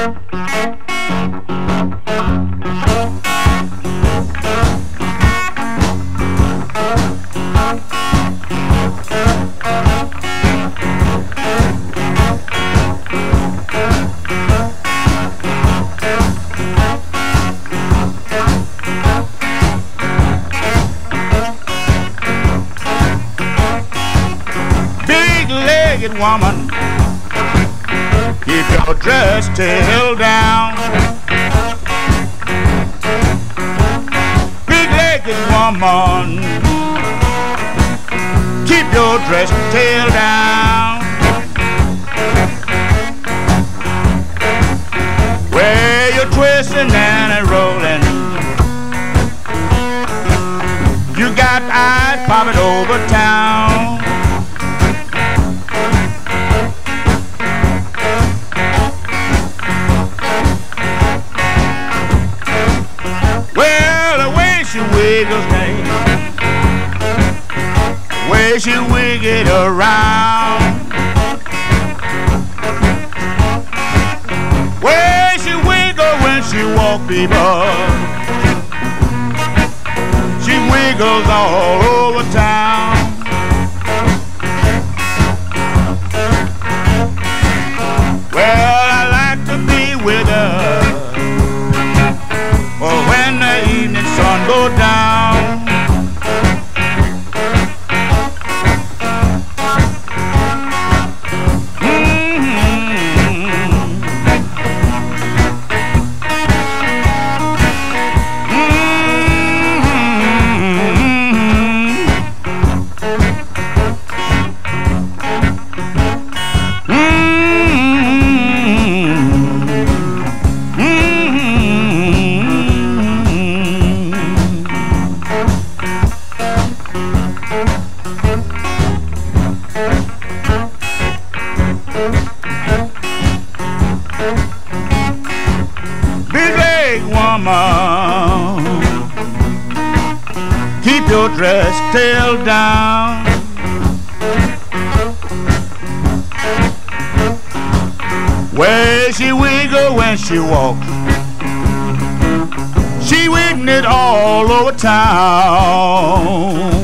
Big-legged woman, keep your dress tail down. Big-legged woman, keep your dress tail down. Where you're twisting and rolling, you got eyes popping over town. She wiggles me, way she wig it around, way she wiggle when she walk people, she wiggles all over town. Well, I like to be with her, or when the evening sun go down. Big-leg woman, keep your dress tail down. Way she wiggle when she walk, she wiggin' it all over town.